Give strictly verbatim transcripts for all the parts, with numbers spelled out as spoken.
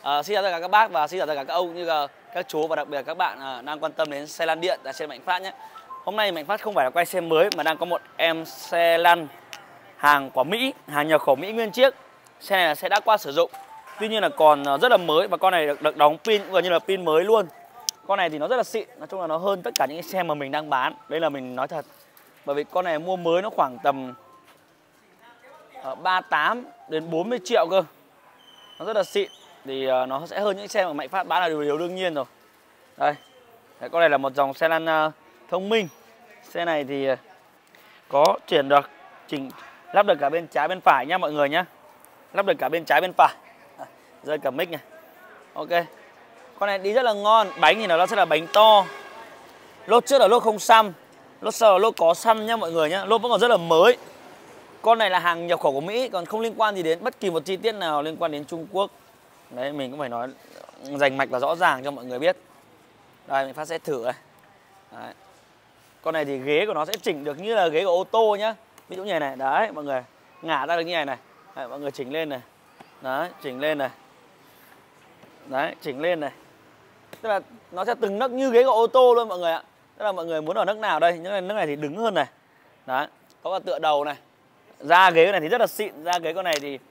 À, xin chào tất cả các bác và xin chào tất cả các ông như là các chú và đặc biệt là các bạn à, đang quan tâm đến xe lăn điện tại trên Mạnh Phát nhé. Hôm nay Mạnh Phát không phải là quay xe mới mà đang có một em xe lăn hàng của Mỹ, hàng nhập khẩu Mỹ nguyên chiếc. Xe này là xe đã qua sử dụng, tuy nhiên là còn rất là mới và con này được, được đóng pin gần như là pin mới luôn. Con này thì nó rất là xịn, nói chung là nó hơn tất cả những cái xe mà mình đang bán. Đây là mình nói thật, bởi vì con này mua mới nó khoảng tầm uh, ba mươi tám đến bốn mươi triệu cơ. Nó rất là xịn, thì uh, nó sẽ hơn những xe mà Mạnh Phát bán là điều, điều đương nhiên rồi. Đây, đấy, con này là một dòng xe lăn uh, thông minh. Xe này thì uh, có chuyển được, chỉnh lắp được cả bên trái bên phải nha mọi người nhé. Lắp được cả bên trái bên phải. À, rơi cả mic này. Ok. Con này đi rất là ngon. Bánh thì nó sẽ là bánh to. Lốp trước là lốp không xăm, lốp sau là lốp có xăm nha mọi người nhé. Lốp vẫn còn rất là mới. Con này là hàng nhập khẩu của Mỹ, còn không liên quan gì đến bất kỳ một chi tiết nào liên quan đến Trung Quốc. Đấy, mình cũng phải nói rành mạch và rõ ràng cho mọi người biết. Đây, mình Phát sẽ thử đây. Đấy. Con này thì ghế của nó sẽ chỉnh được như là ghế của ô tô nhá. Ví dụ như này này, đấy mọi người, ngả ra được như này này. Đấy, mọi người chỉnh lên này. Đấy, chỉnh lên này. Đấy, chỉnh lên này. Tức là nó sẽ từng nấc như ghế của ô tô luôn mọi người ạ. Tức là mọi người muốn ở nấc nào đây, những nấc này thì đứng hơn này. Đấy, có cả tựa đầu này. Da ghế này thì rất là xịn, da ghế con này thì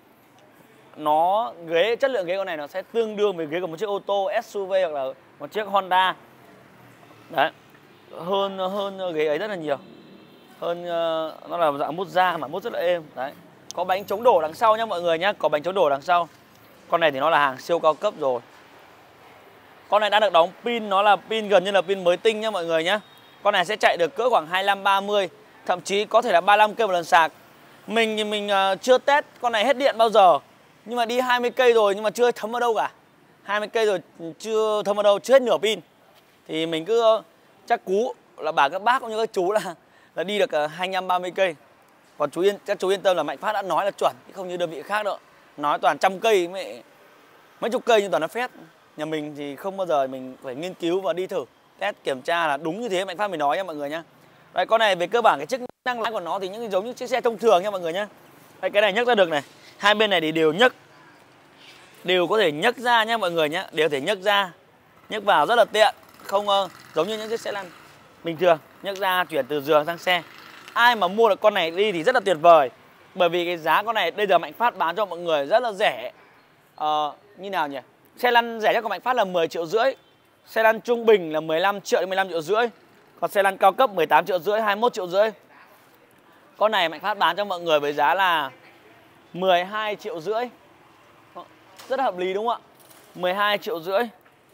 nó ghế chất lượng ghế con này nó sẽ tương đương với ghế của một chiếc ô tô ét u vê hoặc là một chiếc Honda. Đấy. Hơn hơn ghế ấy rất là nhiều. Hơn uh, nó là dạng mút da mà mút rất là êm. Đấy. Có bánh chống đổ đằng sau nhá mọi người nhá, có bánh chống đổ đằng sau. Con này thì nó là hàng siêu cao cấp rồi. Con này đã được đóng pin, nó là pin gần như là pin mới tinh nhá mọi người nhá. Con này sẽ chạy được cỡ khoảng hai mươi lăm ba mươi, thậm chí có thể là ba mươi lăm cây một lần sạc. Mình thì mình uh, chưa test con này hết điện bao giờ. Nhưng mà đi hai mươi cây rồi nhưng mà chưa thấm vào đâu cả. hai mươi cây rồi chưa thấm vào đâu, chưa hết nửa pin. Thì mình cứ uh, chắc cú là bảo các bác cũng như các chú là là đi được uh, hai mươi lăm ba mươi cây. Còn chú yên các chú yên tâm là Mạnh Phát đã nói là chuẩn, chứ không như đơn vị khác đâu. Nói toàn trăm cây mấy, mấy chục cây nhưng toàn nó phét. Nhà mình thì không bao giờ mình phải nghiên cứu và đi thử test kiểm tra là đúng như thế Mạnh Phát mình nói nha mọi người nhá. Đây, con này về cơ bản cái chức năng lái của nó thì những giống như chiếc xe thông thường nha mọi người nhá. Đây, cái này nhấc ra được này, hai bên này thì đều nhấc, đều có thể nhấc ra nhá mọi người nhá, đều có thể nhấc ra, nhấc vào rất là tiện, không uh, giống như những chiếc xe lăn bình thường nhấc ra chuyển từ giường sang xe. Ai mà mua được con này đi thì rất là tuyệt vời, bởi vì cái giá con này bây giờ Mạnh Phát bán cho mọi người rất là rẻ. Uh, như nào nhỉ? Xe lăn rẻ nhất của Mạnh Phát là mười triệu rưỡi, xe lăn trung bình là mười lăm triệu đến mười lăm triệu rưỡi, còn xe lăn cao cấp mười tám triệu rưỡi, hai mươi mốt triệu rưỡi. Con này Mạnh Phát bán cho mọi người với giá là mười hai triệu rưỡi. Rất là hợp lý đúng không ạ? mười hai triệu rưỡi.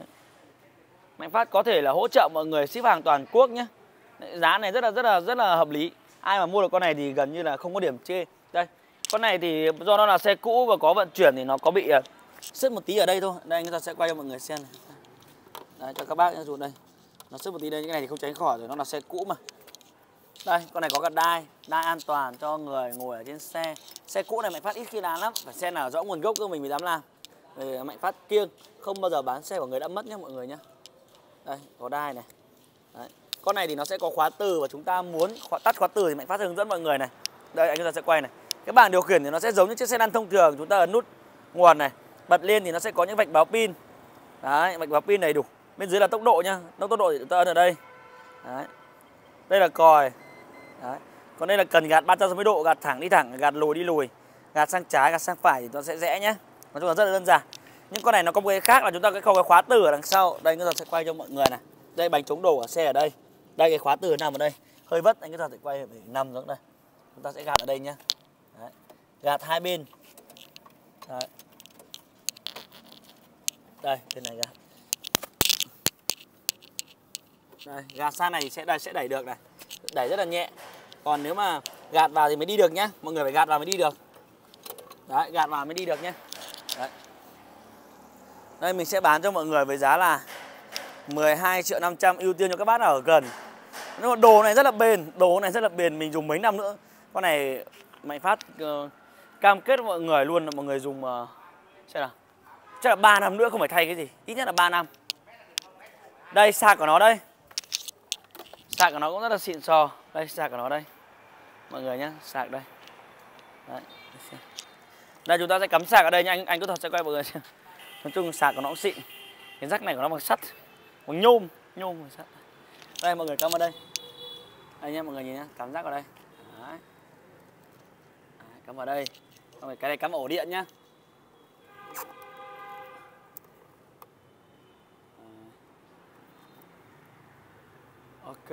Mạnh Phát có thể là hỗ trợ mọi người ship hàng toàn quốc nhé. Giá này rất là rất là rất là hợp lý. Ai mà mua được con này thì gần như là không có điểm chê. Đây, con này thì do nó là xe cũ và có vận chuyển thì nó có bị sứt một tí ở đây thôi. Đây, chúng ta sẽ quay cho mọi người xem này. Đấy, cho các bác nhé, đây. Nó sứt một tí đây, cái này thì không tránh khỏi rồi, nó là xe cũ mà. Đây, con này có cả đai, đai an toàn cho người ngồi ở trên xe. Xe cũ này Mạnh Phát ít khi bán lắm, phải xe nào rõ nguồn gốc cơ mình mới dám làm. Để Mạnh Phát kiêng, không bao giờ bán xe của người đã mất nhé mọi người nhé. Đây, có đai này. Đấy. Con này thì nó sẽ có khóa từ và chúng ta muốn khóa, tắt khóa từ thì Mạnh Phát hướng dẫn mọi người này. Đây, anh chúng ta sẽ quay này. Cái bảng điều khiển thì nó sẽ giống như chiếc xe lăn thông thường, chúng ta ấn nút nguồn này, bật lên thì nó sẽ có những vạch báo pin. Đấy, vạch báo pin đầy đủ. Bên dưới là tốc độ nhá, tốc độ thì chúng ta ấn ở đây. Đấy. Đây là còi. Đấy. Còn đây là cần gạt ba trăm sáu mươi độ, gạt thẳng đi thẳng, gạt lùi đi lùi, gạt sang trái, gạt sang phải thì nó sẽ rẽ nhé. Nói chung là rất là đơn giản. Nhưng con này nó có một cái khác là chúng ta cái không cái khóa từ ở đằng sau. Đây, chúng ta sẽ quay cho mọi người này. Đây, bánh chống đổ ở xe ở đây. Đây, cái khóa từ nằm ở đây. Hơi vất, anh chúng ta sẽ quay để nằm xuống đây. Chúng ta sẽ gạt ở đây nhé. Đấy. Gạt hai bên. Đấy. Đây, bên này gạt. Đây, gạt sang này thì sẽ đẩy, sẽ đẩy được này. Đẩy rất là nhẹ. Còn nếu mà gạt vào thì mới đi được nhá. Mọi người phải gạt vào mới đi được. Đấy, gạt vào mới đi được nhé. Đấy. Đây, mình sẽ bán cho mọi người với giá là mười hai triệu năm trăm, ưu tiên cho các bác nào ở gần. Nhưng mà đồ này rất là bền, đồ này rất là bền, mình dùng mấy năm nữa. Con này Mạnh Phát uh, cam kết với mọi người luôn là mọi người dùng uh, xem nào. Chắc là ba năm nữa không phải thay cái gì, ít nhất là ba năm. Đây, sạc của nó đây. Sạc của nó cũng rất là xịn sò. Đây, sạc của nó đây. Mọi người nhé, sạc đây. Đấy. Đây, chúng ta sẽ cắm sạc ở đây nha, anh anh có thật sẽ quay mọi người xem. Nói chung sạc của nó cũng xịn. Cái rắc này của nó bằng sắt, bằng nhôm, nhôm bằng sắt. Đây mọi người cắm vào đây. Đây nha mọi người nhìn nhá, cắm rác vào đây. Đấy. Đấy, cắm vào đây. Xong rồi cái này cắm ổ điện nhá. Ok.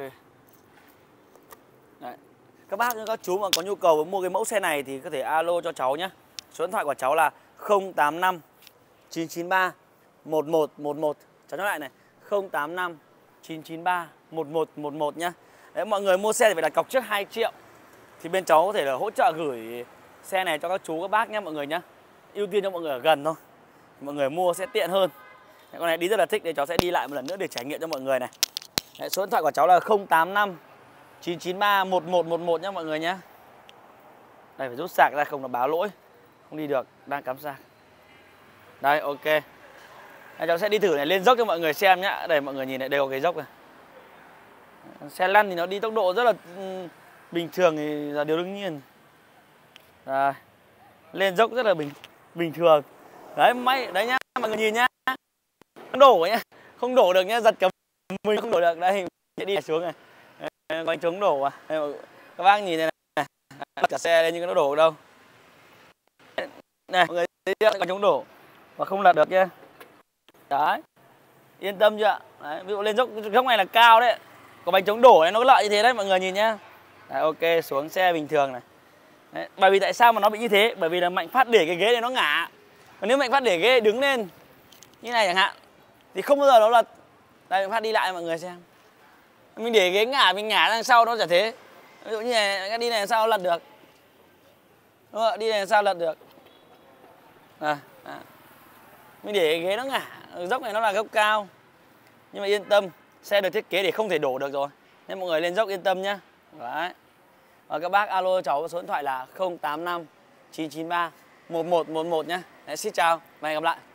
Đấy. Các bác các chú mà có nhu cầu mua cái mẫu xe này thì có thể alo cho cháu nhé. Số điện thoại của cháu là không tám năm chín chín ba một một một một. Cháu nói lại này, không tám năm chín chín ba một một một một nhá. Đấy, mọi người mua xe thì phải đặt cọc trước hai triệu. Thì bên cháu có thể là hỗ trợ gửi xe này cho các chú các bác nhé mọi người nhé. Ưu tiên cho mọi người ở gần thôi. Mọi người mua sẽ tiện hơn. Đấy, con này đi rất là thích, để cháu sẽ đi lại một lần nữa để trải nghiệm cho mọi người này. Đấy, số điện thoại của cháu là không tám năm chín chín ba một một một một nhé mọi người nhé. Đây phải rút sạc ra không là báo lỗi. Không đi được, đang cắm sạc. Đây ok. Đây, cháu sẽ đi thử này, lên dốc cho mọi người xem nhá. Đây mọi người nhìn này, đây có cái dốc này. Xe lăn thì nó đi tốc độ rất là bình thường thì là điều đương nhiên. Đây. Lên dốc rất là bình bình thường. Đấy máy đấy nhá, mọi người nhìn nhá. Không đổ nhá. Không đổ được nhá, giật cầm mình không đổ được. Đây sẽ đi xuống này. Có anh chống đổ à. Đây, các bác nhìn này này. Cả xe lên nhưng nó đổ đâu. Này mọi người thấy có chống đổ và không lật được nhá. Đấy. Yên tâm chưa? Đấy, ví dụ lên dốc dốc này là cao đấy. Có bánh chống đổ này nó có lợi như thế đấy mọi người nhìn nhá. Đấy, ok, xuống xe bình thường này. Đấy, bởi vì tại sao mà nó bị như thế? Bởi vì là Mạnh Phát để cái ghế này nó ngả. Còn nếu Mạnh Phát để ghế đứng lên như này chẳng hạn thì không bao giờ nó lật. Đây Mạnh Phát đi lại mọi người xem. Mình để ghế ngả, mình ngả ra sau nó chả thế. Ví dụ như này, cái đi này sao lật được. Đúng không? Đi này sao lật được. À, à. Mình để ghế nó ngả, dốc này nó là gốc cao. Nhưng mà yên tâm, xe được thiết kế để không thể đổ được rồi. Nên mọi người lên dốc yên tâm nhá. Đấy. Và các bác alo cháu số điện thoại là không tám năm chín chín ba một một một một nhá. Đấy, xin chào và hẹn gặp lại.